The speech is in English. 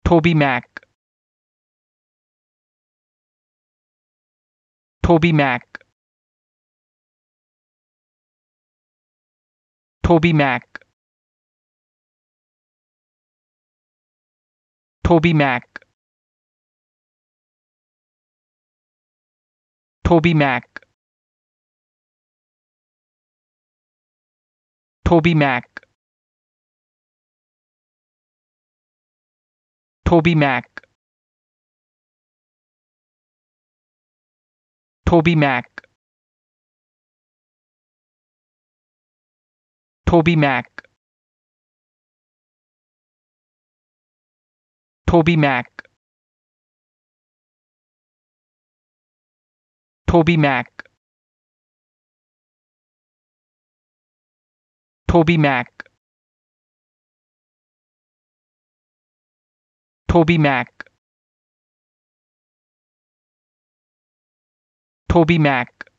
TobyMac, TobyMac, TobyMac, TobyMac, TobyMac, TobyMac, TobyMac, TobyMac, TobyMac, TobyMac, TobyMac, TobyMac, TobyMac, TobyMac,